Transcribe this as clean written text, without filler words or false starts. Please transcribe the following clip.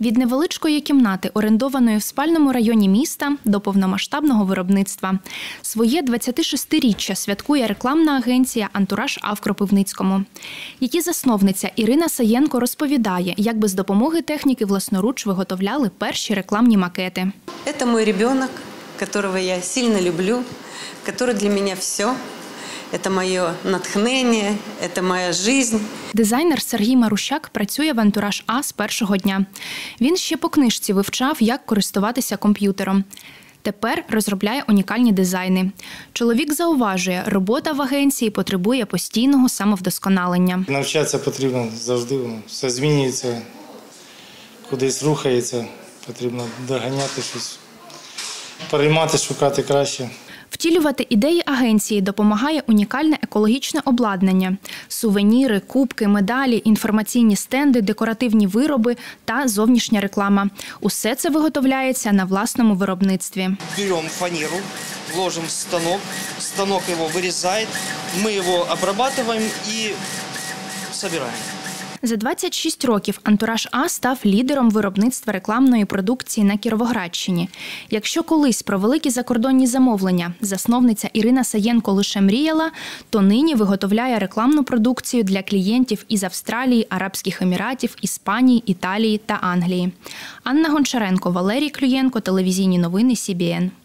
Від невеличкої кімнати, орендованої в спальному районі міста, до повномасштабного виробництва. Своє 26-річчя святкує рекламна агенція «Антураж А» в Кропивницькому. Її засновниця Ірина Саєнко розповідає, як без допомоги техніки власноруч виготовляли перші рекламні макети. Це мій дитина, якого я сильно люблю, який для мене все. Це моє натхнення, це моя життя. Дизайнер Сергій Марущак працює в «Антураж А» з першого дня. Він ще по книжці вивчав, як користуватися комп'ютером. Тепер розробляє унікальні дизайни. Чоловік зауважує, робота в агенції потребує постійного самовдосконалення. Навчатися потрібно завжди, все змінюється, кудись рухається, потрібно доганяти щось, переймати, шукати краще. Втілювати ідеї агенції допомагає унікальне екологічне обладнання – сувеніри, кубки, медалі, інформаційні стенди, декоративні вироби та зовнішня реклама. Усе це виготовляється на власному виробництві. Беремо фанеру, ложимо в станок, станок його вирізає, ми його обрабатуємо і збираємо. За 26 років «Антураж А» став лідером виробництва рекламної продукції на Кіровоградщині. Якщо колись про великі закордонні замовлення засновниця Ірина Саєнко лише мріяла, то нині виготовляє рекламну продукцію для клієнтів із Австралії, Арабських Еміратів, Іспанії, Італії та Англії. Анна Гончаренко, Валерій Клюєнко, телевізійні новини СІБІН.